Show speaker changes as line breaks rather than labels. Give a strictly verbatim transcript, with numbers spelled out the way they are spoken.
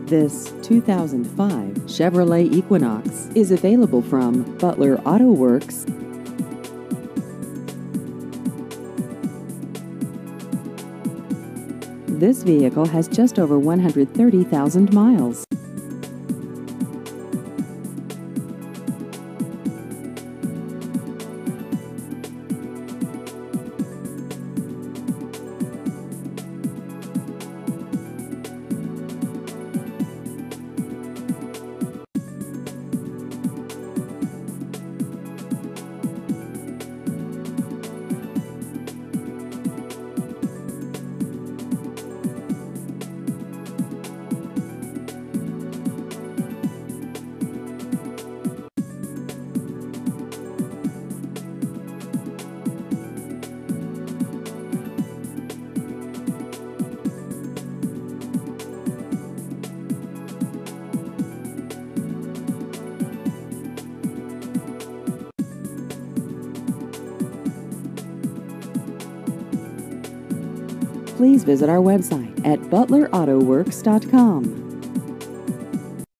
This two thousand five Chevrolet Equinox is available from Butler Auto Works. This vehicle has just over one hundred thirty thousand miles. Please visit our website at butler auto works dot com.